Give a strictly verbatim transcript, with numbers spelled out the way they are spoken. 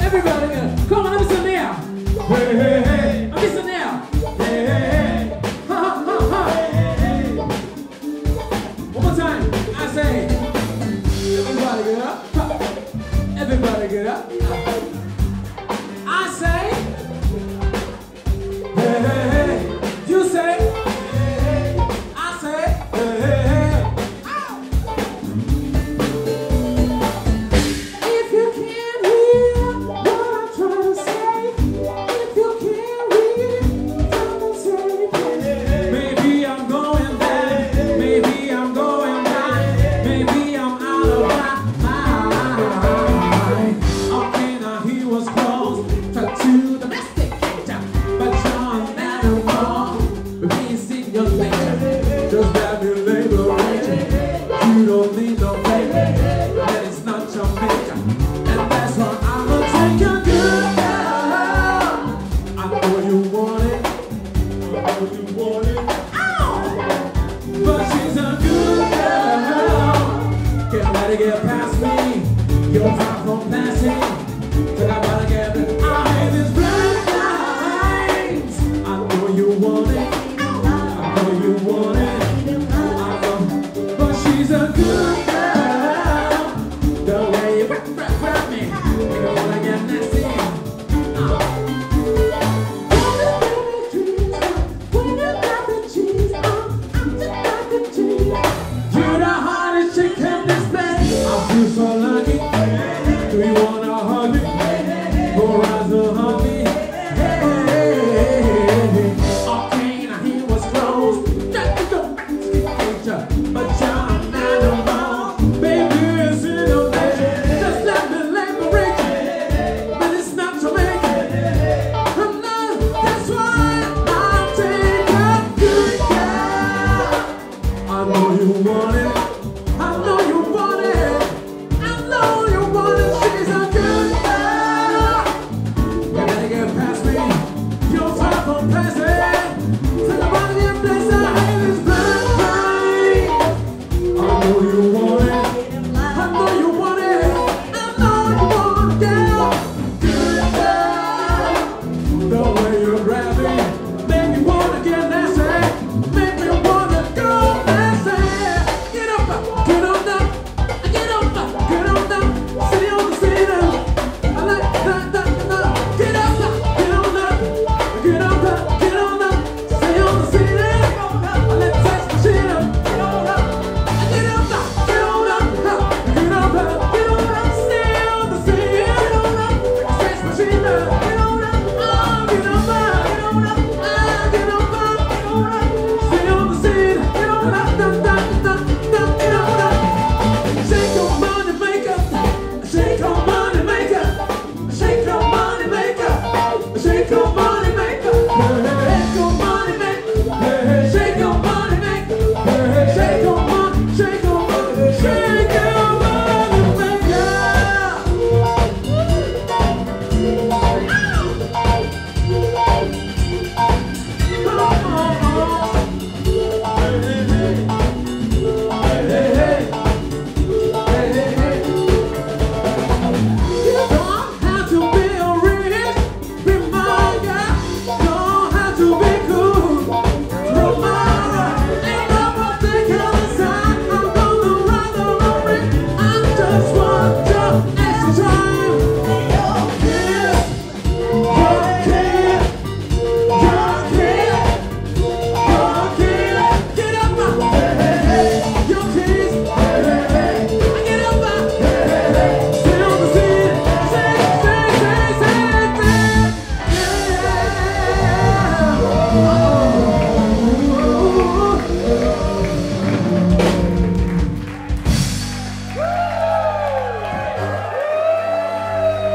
Everybody, uh, come on, let me sit now. Hey, hey, hey. Let me sit now. Hey, hey, hey. Ha, ha, ha, ha. Hey, hey, hey. One more time. I say, everybody get up. Everybody get up. I say, hey, hey, hey. You say, hey, hey. I say, hey, hey, hey. If you can't hear what I'm trying to say, if you can't read, I'm gonna say, maybe I'm going back, maybe I'm going back, maybe I'm out of my mind. Okay, now he was close to domesticate, but you're not wrong. Maybe it's in your nature, just have you liberate. You don't need no baby, that is not your nature, and that's why I'ma take your good girl. I know you want it, I know you want it, ow! But she's a good girl. Can't let it get past me. You're far from passing, but I gotta get it. I hate this blind lines. I know you want it, I know you want it, I know. But she's a good girl. The way you rap, rap, rap me, you don't wanna get nasty. Uh. You're the hardest chick in this place. I feel so lucky. Do you wanna hug me? Go rise to hug me. Hey, hey, hey, hey. Okay, now he was close. Got to go back to the future, but you're not alone. Baby, it's in your nature. Just let me liberate you, but it's not to make it. I'm not. That's why I'll take a good girl. I know you want it.